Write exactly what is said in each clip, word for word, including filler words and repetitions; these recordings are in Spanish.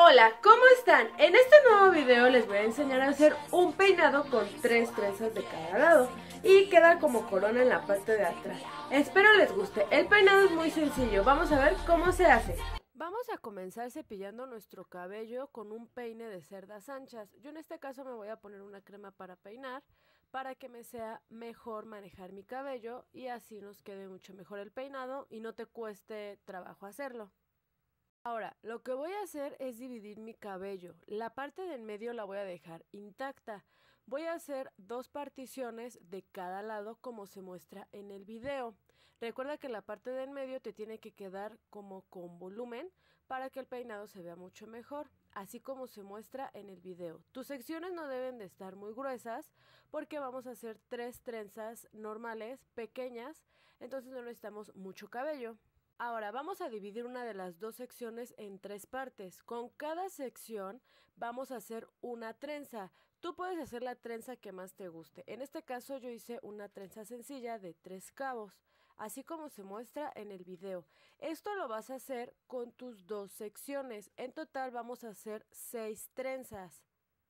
Hola, ¿cómo están? En este nuevo video les voy a enseñar a hacer un peinado con tres trenzas de cada lado y queda como corona en la parte de atrás. Espero les guste. El peinado es muy sencillo, vamos a ver cómo se hace. Vamos a comenzar cepillando nuestro cabello con un peine de cerdas anchas. Yo en este caso me voy a poner una crema para peinar para que me sea mejor manejar mi cabello y así nos quede mucho mejor el peinado y no te cueste trabajo hacerlo. Ahora, lo que voy a hacer es dividir mi cabello. La parte de en medio la voy a dejar intacta. Voy a hacer dos particiones de cada lado como se muestra en el video. Recuerda que la parte de en medio te tiene que quedar como con volumen para que el peinado se vea mucho mejor, así como se muestra en el video. Tus secciones no deben de estar muy gruesas porque vamos a hacer tres trenzas normales, pequeñas, entonces no necesitamos mucho cabello. Ahora vamos a dividir una de las dos secciones en tres partes. Con cada sección vamos a hacer una trenza. Tú puedes hacer la trenza que más te guste. En este caso yo hice una trenza sencilla de tres cabos, así como se muestra en el video. Esto lo vas a hacer con tus dos secciones. En total vamos a hacer seis trenzas.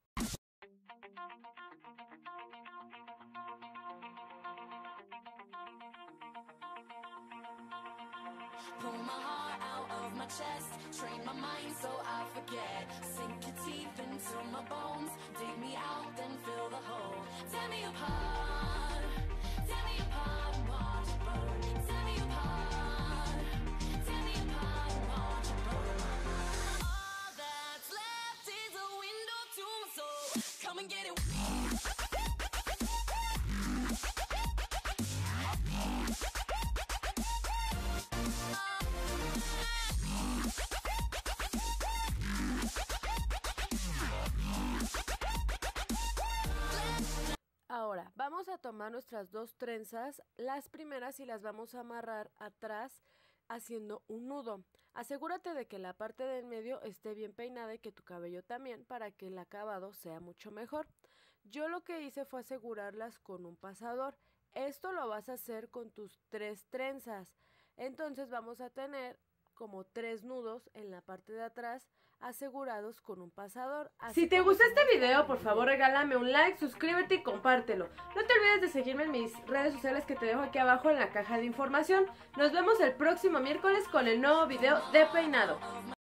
Pull my heart out of my chest, train my mind so I forget. Sink your teeth into my bones, dig me out, then fill the hole. Tear me apart, tear me apart and watch it burn. Tear me apart, tear me apart and watch it burn. All that's left is a window to my soul. Come and get it. Ahora, vamos a tomar nuestras dos trenzas, las primeras y las vamos a amarrar atrás haciendo un nudo. Asegúrate de que la parte del medio esté bien peinada y que tu cabello también para que el acabado sea mucho mejor. Yo lo que hice fue asegurarlas con un pasador. Esto lo vas a hacer con tus tres trenzas. Entonces vamos a tener como tres nudos en la parte de atrás asegurados con un pasador. Así si te gustó este video, por favor regálame un like, suscríbete y compártelo. No te olvides de seguirme en mis redes sociales que te dejo aquí abajo en la caja de información. Nos vemos el próximo miércoles con el nuevo video de peinado.